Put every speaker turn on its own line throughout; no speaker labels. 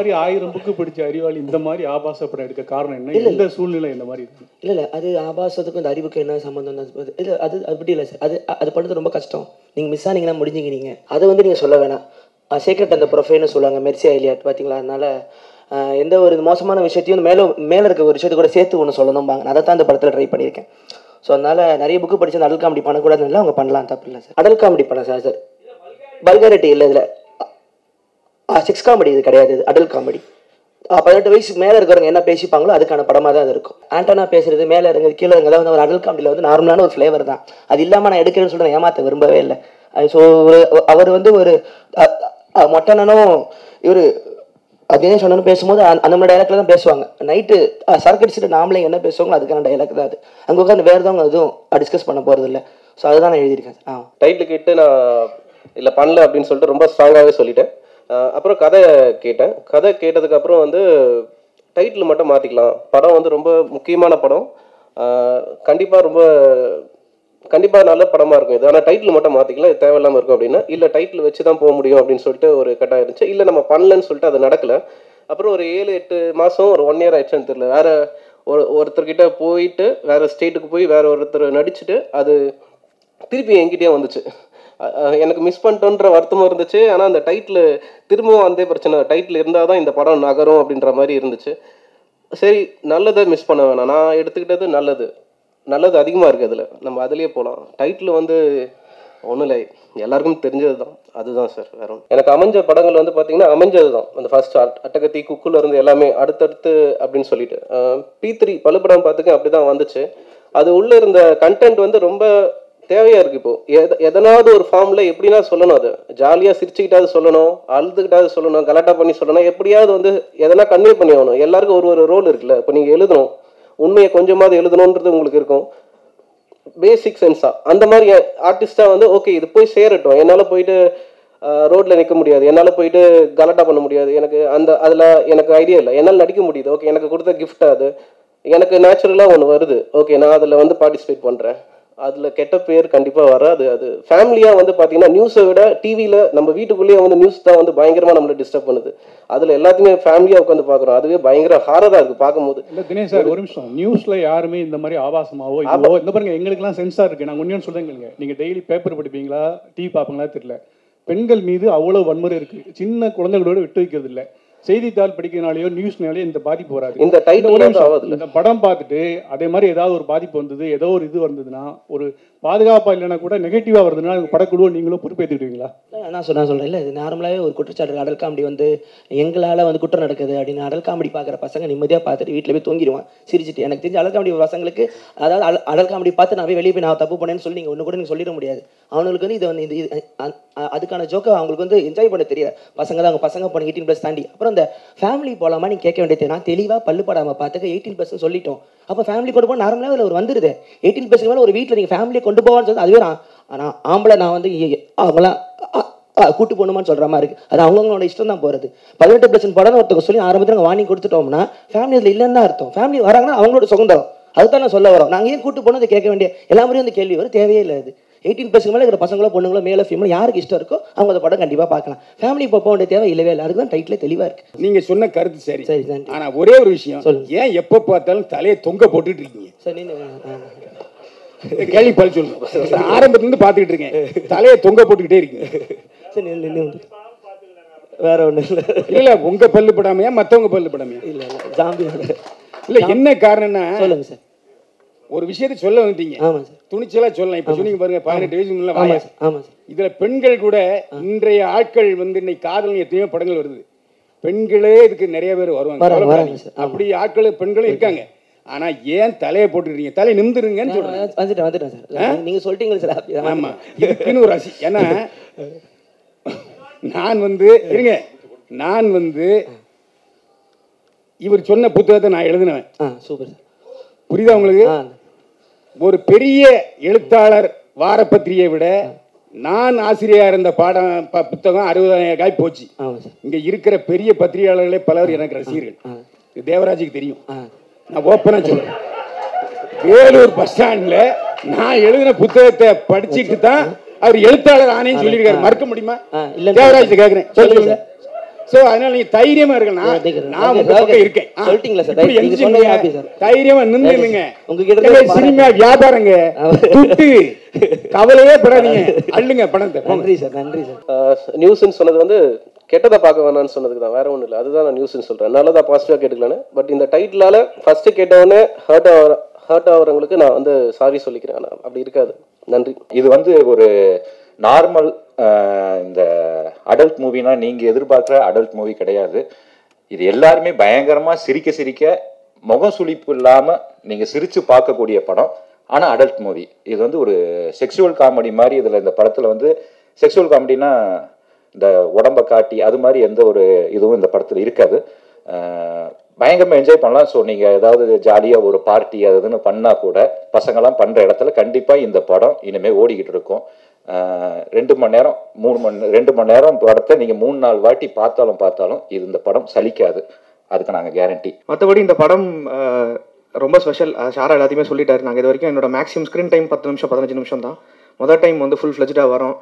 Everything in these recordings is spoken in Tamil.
மாதிரி 1000 புக்கு படிச்ச அறிவாளி இந்த மாதிரி ஆபாச படம் எடுக்க காரணம் என்ன? இந்த சூழ்நிலை இந்த மாதிரி இருக்கு.
இல்லை அது ஆபாசத்துக்கும் இந்த அறிவுக்கு என்ன சம்மந்தம்? இல்லை அது அப்படி இல்லை சார். அது பண்ணுறது ரொம்ப கஷ்டம். நீங்கள் மிஸ் ஆனீங்கன்னா முடிஞ்சிங்க. நீங்கள் அதை வந்து நீங்கள் சொல்ல வேணாம். சீக்ரெட் அந்த ப்ரொஃபைல்னு சொல்லுவாங்க, மெர்சி ஐலியாட் பார்த்தீங்களா? அதனால் எந்த ஒரு மோசமான விஷயத்தையும் மேலே இருக்க ஒரு விஷயத்தை கூட சேர்த்து ஒன்று சொல்லணும்பாங்க. நான் அதை தான் இந்த படத்தில் ட்ரை பண்ணியிருக்கேன். ஸோ அதனால் நிறைய புக்கு படித்து அந்த அடல் காமெடி பண்ணக்கூடாதுன்னு இல்லை, அவங்க பண்ணலாம், தப்பு இல்லை சார். அடல் காமெடி பண்ண சார் வல்காரிட்டி இல்லை இதில். செக்ஸ் காமெடி இது கிடையாது, இது அடல் காமெடி. 18 வயசுக்கு மேலே இருக்கிறவங்க என்ன பேசிப்பாங்களோ அதுக்கான படமாக தான் அது இருக்கும். ஆண்டனா பேசுறது மேலே இறங்க கீழே இறங்க வந்து ஒரு அடல் காமெடியில் வந்து நார்மலான ஒரு ஃப்ளேவர் தான். அது இல்லாமல் நான் எடுக்கிறேன்னு சொல்லிட்டு ஏமாற்ற விரும்பவே இல்லை. ஸோ அவர் வந்து ஒரு மொட்டனும் இவர் அதே சொன்னு பேசும்போது அந்த மாதிரி டைலாக்ல தான் பேசுவாங்க. நைட்டு சரக்கு அடிச்சுட்டு நாமளே என்ன பேசுவாங்களோ அதுக்கான டைலாக் தான் அது. அங்கே உட்காந்து வேறு எதுவும் அதுவும் டிஸ்கஸ் பண்ண போகிறது இல்லை. ஸோ அதுதான் நான் எழுதியிருக்கேன்.
டைட்டில் கேட்டு நான் இல்லை பண்ணல அப்படின்னு சொல்லிட்டு ரொம்ப ஸ்ட்ராங்காகவே சொல்லிட்டேன். அப்புறம் கதை கேட்டேன். கதை கேட்டதுக்கப்புறம் வந்து டைட்டில் மட்டும் மாற்றிக்கலாம், படம் வந்து ரொம்ப முக்கியமான படம், கண்டிப்பாக நல்ல படமாக இருக்கும் இது, ஆனால் டைட்டில் மட்டும் மாற்றிக்கலாம், இது தேவையில்லாமல் இருக்கும் அப்படின்னா, இல்லை டைட்டில் வச்சு தான் போக முடியும் அப்படின்னு சொல்லிட்டு ஒரு கட்டாயம் இருந்துச்சு. இல்லை நம்ம பண்ணலன்னு சொல்லிட்டு அது நடக்கலை. அப்புறம் ஒரு 7-8 மாதம் ஒரு 1 இயர் ஆயிடுச்சுன்னு தெரியல, வேறு ஒருத்தர்கிட்ட போயிட்டு வேறு ஸ்டேட்டுக்கு போய் வேறு ஒருத்தர் நடிச்சுட்டு அது திருப்பி என்கிட்டயே வந்துச்சு. எனக்கு மிஸ் பண்ணிட்டோன்ற வருத்தமும் இருந்துச்சு. ஆனால் அந்த டைட்டில் திரும்பவும் வந்தே பிரச்சனை, டைட்டில் இருந்தால் தான் இந்த படம் நகரும் அப்படின்ற மாதிரி இருந்துச்சு. சரி, நல்லதை மிஸ் பண்ண வேணாம், நான் எடுத்துக்கிட்டது நல்லது அதிகமாக இருக்குது அதில், நம்ம அதிலே போகலாம். டைட்டில் வந்து ஒன்றும் இல்லை, எல்லாருக்கும் தெரிஞ்சது தான், அதுதான் சார். வேற ஒன்று எனக்கு அமைஞ்ச படங்கள் வந்து பார்த்தீங்கன்னா அமைஞ்சது தான். அந்த ஃபர்ஸ்ட் அட்டகத்தி குக்குல இருந்து எல்லாமே அடுத்தடுத்து அப்படின்னு சொல்லிட்டு P3 பழுப்படம் பார்த்துக்க அப்படி தான் வந்துச்சு. அது உள்ளே இருந்த கண்டென்ட் வந்து ரொம்ப தேவையாக இருக்குது. இப்போது எதனாவது ஒரு ஃபார்மில் எப்படின்னா சொல்லணும், அது ஜாலியாக சிரிச்சுக்கிட்டாவது சொல்லணும், அழுதுகிட்டாவது சொல்லணும், கலாட்டா பண்ணி சொல்லணும், எப்படியாவது வந்து எதனா கன்வே பண்ணி ஆகணும். எல்லாருக்கும் ஒரு ரோல் இருக்குல்ல. இப்போ நீங்கள் எழுதணும், உண்மையை கொஞ்சமாவது எழுதணுன்றது உங்களுக்கு இருக்கும், பேசிக் சென்ஸாக. அந்த மாதிரி ஆர்டிஸ்டாக வந்து ஓகே இது போய் சேரட்டும், என்னால் போயிட்டு ரோட்டில் நிற்க முடியாது, என்னால் போயிட்டு கலாட்டா பண்ண முடியாது, எனக்கு அதில் எனக்கு ஐடியா இல்லை, என்னால் நடிக்க முடியுது, ஓகே எனக்கு கொடுத்த கிஃப்ட் அது, எனக்கு நேச்சுரலாக ஒன்று வருது, ஓகே நான் அதில் வந்து பார்ட்டிசிபேட் பண்ணுறேன், அதில் கெட்ட பேர் கண்டிப்பாக வராது. அது ஃபேமிலியாக வந்து பார்த்தீங்கன்னா நியூஸை விட டிவியில் நம்ம வீட்டுக்குள்ளேயே வந்து நியூஸ் தான் வந்து பயங்கரமாக நம்மளை டிஸ்டர்ப் பண்ணுது. அதில் எல்லாத்தையுமே ஃபேமிலியாக உட்காந்து பார்க்குறோம், அதுவே பயங்கர ஹாரராக இருக்குது பார்க்கும்போது.
இல்லை தினேஷ் சார், ஒரு நிமிஷம். நியூஸில் யாருமே இந்த மாதிரி ஆபாசமாவோ இதுவோ இந்த பாருங்க, எங்களுக்குலாம் சென்சார் இருக்குது. நாங்கள் ஒன்றும் சொல்லுங்க, நீங்கள் டெய்லி பேப்பர் படிப்பீங்களா, டிவி பார்ப்பீங்களா தெரியல, பெண்கள் மீது அவ்வளோ வன்முறை இருக்குது. சின்ன குழந்தைகளோட விட்டு வைக்கிறது இல்லை. செய்தித்தாள் படிக்கிறதுனாலையோ நியூஸ்னாலேயோ இந்த பாதிப்பு வராது.
இந்த
படம் பார்த்துட்டு அதே மாதிரி ஏதாவது ஒரு பாதிப்பு வந்தது, ஏதோ ஒரு இது வந்ததுன்னா, ஒரு பாதுகாப்பாக இல்லைன்னா கூட நெகட்டிவாக வருதுன்னா படக்குழுவோ நீங்களும் பொறுப்பேற்றுக்கிடுவீங்களா?
நான் சொல்கிறேன் இல்லை, இது நார்மலாகவே ஒரு குற்றச்சாட்டு. அடல் காமெடி வந்து எங்களால் வந்து குற்றம் நடக்குது அப்படின்னு அடல் காமெடி பார்க்குற பசங்க நிம்மதியாக பார்த்துட்டு வீட்டில் போய் தூங்கிடுவான் சிரிச்சிட்டு. எனக்கு தெரிஞ்ச அடல் காமெடி பசங்களுக்கு, அதாவது அடல் காமெடி பார்த்து நான் போய் வெளியே போய் நான் தப்பு பண்ணேன்னு சொல்லி நீங்கள் ஒன்று கூட நீங்கள் சொல்லிட முடியாது. அவங்களுக்கு வந்து இதை வந்து இது அதுக்கான ஜோக்கை அவங்களுக்கு வந்து என்ஜாய் பண்ண தெரியல. பசங்க தான் அவங்க பசங்க போன 18+ தாண்டி. அப்புறம் இந்த ஃபேமிலி போகலாமா நீங்கள் கேட்க வேண்டியது, நான் தெளிவாக பல்லு படாமல் பார்த்துக்க 18+ சொல்லிட்டோம். அப்போ ஃபேமிலி கொண்டு போக நார்மலாக அதில் ஒரு வந்துடுது. 18+ மேலே ஒரு வீட்டில் நீங்கள் ஃபேமிலியை கொண்டு போவான்னு சொல்லி அதுவே நான் ஆம்பளை நான் வந்து அவங்களாம் கூட்டு போகணுமான்னு சொல்கிற மாதிரி இருக்குது. அது அவங்கவுங்களோட இஷ்டம் தான் போகிறது. 18+ படம் ஒருத்தவங்க சொல்லி ஆரம்பத்தில் நாங்கள் வாங்கி கொடுத்துட்டோம்னா ஃபேமிலி அதில் இல்லைன்னு தான் அர்த்தம். ஃபேமிலி வராங்கன்னா அவங்களோட சுதந்திரம், அதுதான் நான் சொல்ல வரோம். நாங்கள் ஏன் கூட்டு போனது கேட்க வேண்டிய எல்லா மாதிரியும் அந்த கேள்வி வரும், தேவையே இல்லை. அது 18+ மேலே இருக்கிற பசங்களோ பொண்ணுங்களோ மேலே ஃபீமேலோ யாருக்கு இஷ்டம் இருக்கோ அவங்க அந்த படம் கண்டிப்பாக பார்க்கலாம். ஃபேமிலி போக வேண்டிய தேவை இல்லவே இல்லை. அதுக்கு தான் டைட்டிலே தெளிவாக இருக்குது.
நீங்கள் சொன்ன கருத்து சரி
சரி சார்.
ஆனால் ஒரே ஒரு விஷயம், ஏன் எப்போ பார்த்தாலும் தலையை தொங்க போட்டுட்டு இருக்கீங்க
சார்? நீங்கள்
கேள்வி பழி சொல்லுங்க. ஆரம்பத்துலேருந்து பார்த்துக்கிட்டு இருக்கேன், தலையை தொங்க போட்டுக்கிட்டே இருக்கீங்க.
சரி, வேற ஒன்றும் இல்லை.
இல்லை உங்கள் பல்லு படாமையா மற்றவங்க பல்லு படாமையா?
இல்லை ஜாம்பியோட
இல்லை. என்ன காரணம்னா
சொல்லுங்கள் சார்.
ஒரு விஷயத்தை சொல்ல வந்துட்டீங்க,
ஆமாம் சார்,
துணிச்சலாக சொல்லலாம். இப்போ சொன்னீங்க பாருங்க, 18 வயசு முன்னாடி.
ஆமாம் சார்.
இதில் பெண்கள் கூட இன்றைய ஆட்கள் வந்து இன்னைக்கு காதல் எத்தனையோ படங்கள் வருது, பெண்களே இதுக்கு நிறைய பேர் வருவாங்க. அப்படி ஆட்கள் பெண்களும் இருக்காங்க. ஆனா ஏன் தலையை போட்டுக்கிறீங்க? தலை நிமிந்துருங்கன்னு சொல்றேன்.
வந்துட்டேன் சார், நீங்க சொல்லிட்டீங்க சார்.
ஆமா, இதுக்குன்னு ஒரு ஏன்னா நான் வந்து இவர் சொன்ன புத்தகத்தை நான் எழுதினேன்.
Super sir.
புரியுதா உங்களுக்கு? ஒரு பெரிய எழுத்தாளர் வார பத்திரிகையை விட நான் ஆசிரியராக இருந்த புத்தகம் 60,000 காய் போச்சு. இங்க இருக்கிற பெரிய பத்திரிகையாளர்களே பலர் எனக்கு ரசிகர்கள். தேவராஜுக்கு தெரியும், நான் ஓப்பனா சொல்றேன். வேலூர் பஸ் ஸ்டாண்ட்ல நான் எழுதின புத்தகத்தை படிச்சுட்டு தான் அவர் எழுத்தாளர் ஆனேன்னு சொல்லியிருக்காரு. மறக்க முடியுமா? தேவராஜ் கேட்கிறேன், சொல்லுங்க. ஸோ அதனால நீங்க தைரியமா இருக்கணும். நான் உங்க பக்கம் இருக்கேன்.
சொல்லிட்டீங்களா சார்?
இப்படி
நீங்க சொன்னது happy
எந்திரிங்க,
சார்.
தைரியமா நின்னுங்க.
உங்ககிட்ட
சினிமா வியாபாரங்க துட்டு கவலையே படாதீங்க, அள்ளுங்க பணத்தை.
நன்றி சார், நன்றி சார்.
நியூஸ்ன்னு சொன்னது வந்து கெட்டதை பார்க்க வேணாம்னு சொன்னதுக்கு தான், வேற ஒன்றும் இல்லை. அதுதான் நான் நியூஸ்ன்னு சொல்கிறேன். நல்லதாக பாசிட்டிவாக கேட்டுக்கலான்னு. பட் இந்த டைட்டிலால் ஃபஸ்ட்டு கேட்டவுடனே ஹர்ட் ஆகிறவங்களுக்கு நான் வந்து சாரி சொல்லிக்கிறேன். ஆனால் அப்படி இருக்காது. நன்றி.
இது வந்து ஒரு நார்மல் இந்த அடல்ட் மூவினா நீங்கள் எதிர்பார்க்குற அடல்ட் மூவி கிடையாது. இது எல்லாருமே பயங்கரமாக சிரிக்க சிரிக்க முகம் சுளிப்பு இல்லாமல் நீங்கள் சிரித்து பார்க்கக்கூடிய படம். ஆனால் அடல்ட் மூவி. இது வந்து ஒரு செக்ஷுவல் காமெடி மாதிரி. இதில் இந்த படத்தில் வந்து செக்ஷுவல் காமெடினா இந்த உடம்பை காட்டி அது மாதிரி எந்த ஒரு இதுவும் இந்த படத்தில் இருக்காது. பயங்கரமாக என்ஜாய் பண்ணலாம். ஸோ நீங்கள் ஏதாவது ஜாலியாக ஒரு பார்ட்டி அது இதுன்னு பண்ணால் கூட பசங்களாம் பண்ணுற இடத்துல கண்டிப்பாக இந்த படம் இனிமேல் ஓடிக்கிட்டு இருக்கும். 2 மணி நேரம் 2 மணி நேரம் படத்தை நீங்கள் 3-4 வாட்டி பார்த்தாலும் இது இந்த படம் சலிக்காது. அதுக்கு நாங்கள் கேரண்டி.
மற்றபடி இந்த படம் ரொம்ப ஸ்பெஷல். ஷாரா எல்லாத்தையுமே சொல்லிட்டாரு. நாங்கள் இது வரைக்கும் என்னோட மேக்ஸிமம் ஸ்க்ரீன் டைம் 10 நிமிஷம் 15 நிமிஷம் தான். முதல் டைம் வந்து ஃபுல் ஃப்ளெஜ்டாக வரும்.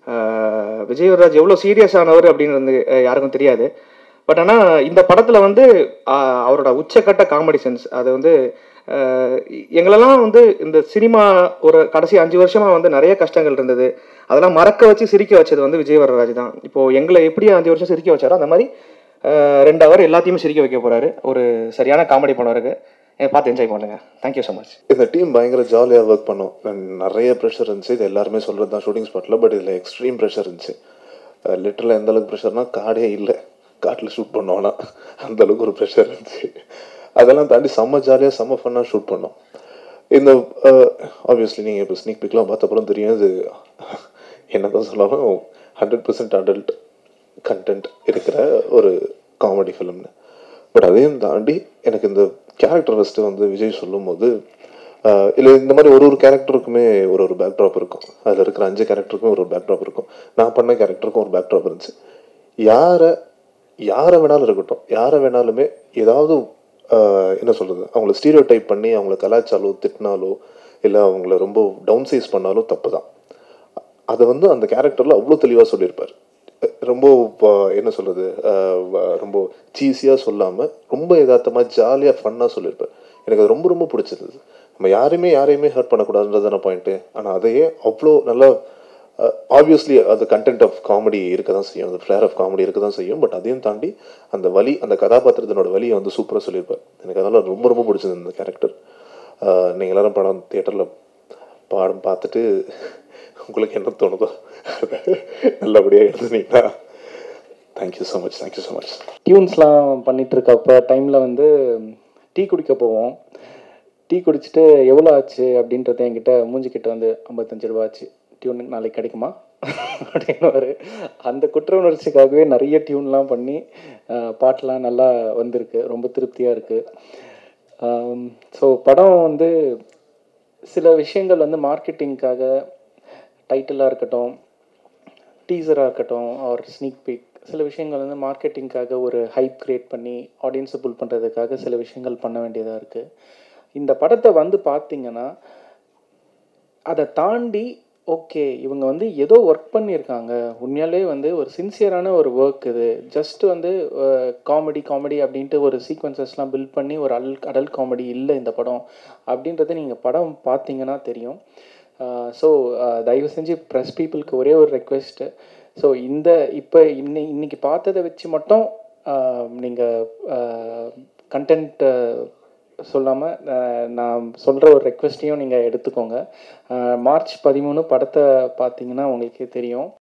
விஜய் வரராஜ் எவ்வளோ சீரியஸானவர் அப்படின்னு யாருக்கும் தெரியாது. பட் ஆனால் இந்த படத்தில் வந்து அவரோட உச்சக்கட்ட காமெடி சென்ஸ் அது வந்து எங்களெல்லாம் வந்து இந்த சினிமா ஒரு கடைசி 5 வருஷமாக வந்து நிறைய கஷ்டங்கள் இருந்தது. அதெல்லாம் மறக்க வச்சு சிரிக்க வச்சது வந்து விஜய் வரராஜ் தான். இப்போது எங்களை எப்படி 5 வருஷம் சிரிக்க வச்சாரோ அந்த மாதிரி 2 ஹவர் எல்லாத்தையுமே சிரிக்க வைக்க போகிறாரு. ஒரு சரியான காமெடி படம் இருக்குது, பார்த்து என்ஜாய் பண்ணுங்க. Thank you so much.
இந்த டீம் பயங்கர ஜாலியாக ஒர்க் பண்ணோம். நிறைய ப்ரெஷர் இருந்துச்சு. இது எல்லாருமே சொல்கிறது தான் ஷூட்டிங் ஸ்பாட்டில். பட் இதில் எக்ஸ்ட்ரீம் ப்ரெஷர் இருந்துச்சு. லிட்டரில் எந்த அளவுக்கு ப்ரெஷர்னால் காடே இல்லை, காட்டில் ஷூட் பண்ணோன்னா அந்தளவுக்கு ஒரு ப்ரெஷர் இருந்துச்சு. அதெல்லாம் தாண்டி செம்ம ஜாலியாக செம்ம ஃபன்னாக ஷூட் பண்ணோம். இந்த ஆப்வியஸ்லி நீங்கள் இப்போ ஸ்னீக் பிக்லாம் பார்த்தப்பறம் தெரியும் இது என்ன தான் சொன்னாலும் 100% அடல்ட் கண்டென்ட் இருக்கிற ஒரு காமெடி ஃபிலிம்னு. பட் அதையும் தாண்டி எனக்கு இந்த கேரக்டர் ஃபஸ்ட்டு வந்து விஜய் சொல்லும் போது இல்லை இந்த மாதிரி ஒரு கேரக்டருக்குமே ஒரு பேக்ட்ராப் இருக்கும். அதில் இருக்கிற 5 கேரக்டருக்குமே ஒரு பேக்ட்ராப் இருக்கும். நான் பண்ண கேரக்டருக்கும் ஒரு பேக்ட்ராப் இருந்துச்சு. யாரை வேணாலும் இருக்கட்டும், யாரை வேணாலுமே ஏதாவது என்ன சொல்கிறது, அவங்கள ஸ்டீரியோ டைப் பண்ணி அவங்கள கலாச்சாலோ திட்டினாலோ இல்லை அவங்கள ரொம்ப டவுன் சைஸ் பண்ணாலும் தப்பு தான். அதை வந்து அந்த கேரக்டரில் அவ்வளோ தெளிவாக சொல்லியிருப்பார். ரொம்ப என்ன சொல்கிறது, ரொம்ப சீஸியாக சொல்லாமல் ரொம்ப யதார்த்தமாக ஜாலியாக ஃபன்னாக சொல்லியிருப்பார். எனக்கு அது ரொம்ப ரொம்ப பிடிச்சிருந்தது. நம்ம யாரையுமே ஹர்ட் பண்ணக்கூடாதுன்றதான பாயிண்ட்டு. ஆனால் அதையே அவ்வளோ நல்லா ஆப்வியஸ்லி அது கண்டென்ட் ஆஃப் காமெடி இருக்க தான் செய்யும், அந்த ஃப்ளேர் ஆஃப் காமெடி இருக்க தான் செய்யும். பட் அதையும் தாண்டி அந்த வலி, அந்த கதாபாத்திரத்தினோட வலியை வந்து சூப்பராக சொல்லியிருப்பார். எனக்கு அதனால் ரொம்ப ரொம்ப பிடிச்சது இந்த கேரக்டர். நீங்கள் எல்லோரும் படம் தியேட்டரில் படம் பார்த்துட்டு உங்களுக்கு என்ன தோணுதோ நல்லபடியாக எழுதுனீங்கன்னா thank you so much. Thank you so much.
டியூன்ஸ்லாம் பண்ணிகிட்டு இருக்கப்போ டைமில் வந்து டீ குடிக்க போவோம். டீ குடிச்சிட்டு எவ்வளோ ஆச்சு அப்படின்றத என்கிட்ட மூஞ்சிக்கிட்ட வந்து 55 ரூபா ஆச்சு, டியூன் நாளைக்கு கிடைக்குமா அப்படின்னு அந்த குற்ற உணர்ச்சிக்காகவே நிறைய டியூன்லாம் பண்ணி பாட்டெலாம் நல்லா வந்திருக்கு. ரொம்ப திருப்தியாக இருக்குது. ஸோ படம் வந்து சில விஷயங்கள் வந்து மார்க்கெட்டிங்காக டைட்டிலாக இருக்கட்டும், டீசராக இருக்கட்டும், ஆர் ஸ்னீக் பிக், சில விஷயங்கள் வந்து மார்க்கெட்டிங்காக ஒரு ஹைப் க்ரியேட் பண்ணி ஆடியன்ஸை புல் பண்ணுறதுக்காக சில விஷயங்கள் பண்ண வேண்டியதாக இருக்குது. இந்த படத்தை வந்து பார்த்திங்கன்னா அதை தாண்டி ஓகே இவங்க வந்து ஏதோ ஒர்க் பண்ணியிருக்காங்க, உண்மையாலே வந்து ஒரு சின்சியரான ஒரு ஒர்க் இது. ஜஸ்ட்டு வந்து காமெடி அப்படின்ட்டு ஒரு சீக்வன்சஸ்லாம் பில்ட் பண்ணி ஒரு அடல்ட் காமெடி இல்லை இந்த படம் அப்படின்றத நீங்கள் படம் பார்த்தீங்கன்னா தெரியும். ஸோ தயவு செஞ்சு ப்ரெஸ் பீப்புளுக்கு ஒரே ஒரு ரெக்வெஸ்ட்டு. ஸோ இப்போ இன்னைக்கு பார்த்ததை வச்சு மட்டும் நீங்கள் கண்டென்ட் சொல்லாமல் நான் சொல்கிற ஒரு ரெக்வெஸ்ட்டையும் நீங்கள் எடுத்துக்கோங்க. மார்ச் 13 படத்தை பார்த்தீங்கன்னா உங்களுக்கே தெரியும்.